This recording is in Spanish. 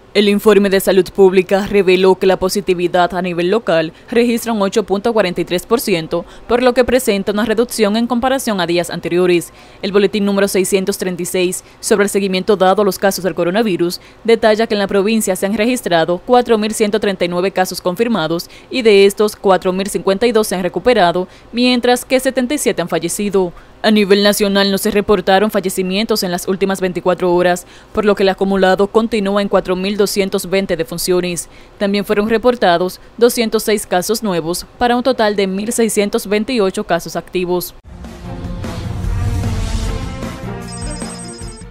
El informe de salud pública reveló que la positividad a nivel local registra un 8.43%, por lo que presenta una reducción en comparación a días anteriores. El boletín número 636 sobre el seguimiento dado a los casos del coronavirus detalla que en la provincia se han registrado 4.139 casos confirmados y de estos 4.052 se han recuperado, mientras que 77 han fallecido. A nivel nacional no se reportaron fallecimientos en las últimas 24 horas, por lo que el acumulado continúa en 4.220 defunciones. También fueron reportados 206 casos nuevos, para un total de 1.628 casos activos.